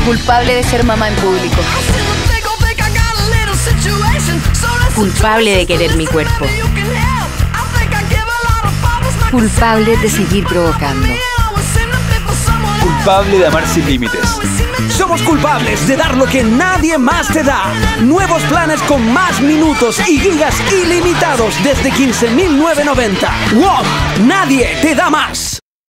Culpable de ser mamá en público. Culpable de querer mi cuerpo. Culpable de seguir provocando. Culpable de amar sin límites. Somos culpables de dar lo que nadie más te da. Nuevos planes con más minutos y gigas ilimitados desde 15.990. ¡Wow! Nadie te da más.